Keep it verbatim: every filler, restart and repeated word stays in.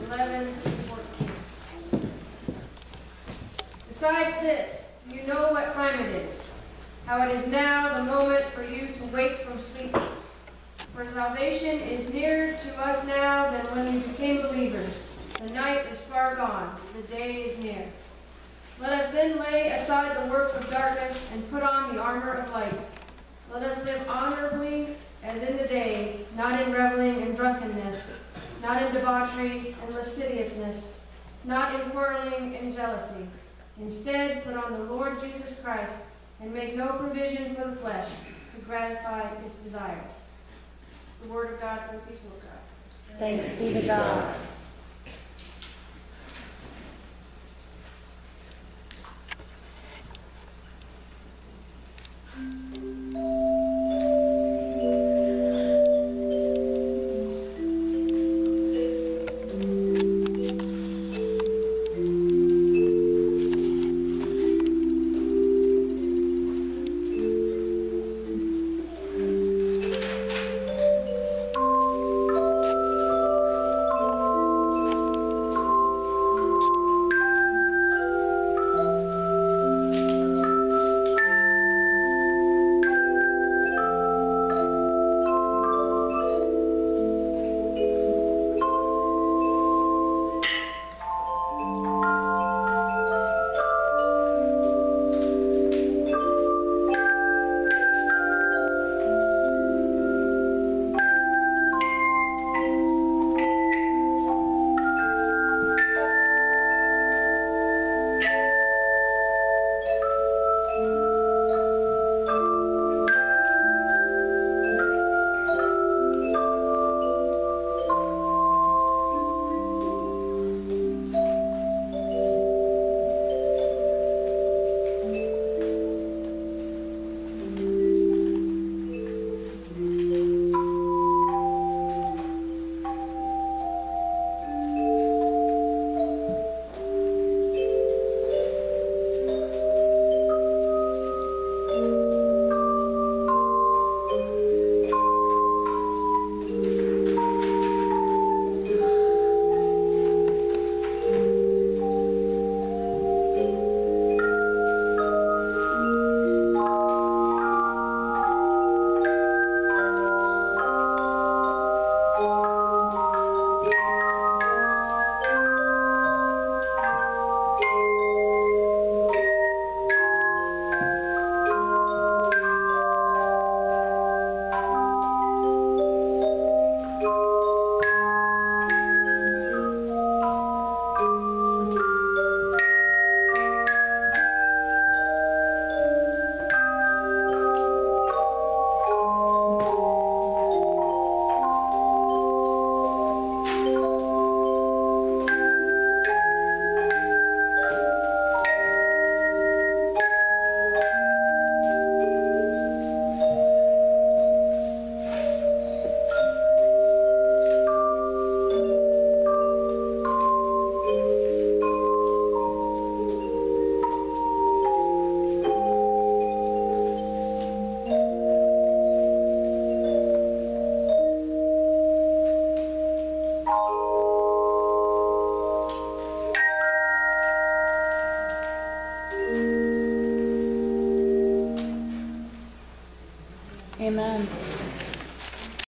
eleven through fourteen. Besides this, do you know what time it is? How it is now the moment for you to wake from sleep. For salvation is nearer to us now than when we became believers. The night is far gone, the day is near. Let us then lay aside the works of darkness and put on the armor of light. Let us live honorably as in the day, not in reveling and drunkenness, not in debauchery and lasciviousness, not in quarreling and jealousy. Instead, put on the Lord Jesus Christ and make no provision for the flesh to gratify its desires. It's the word of God for the people of God. Thanks be to God.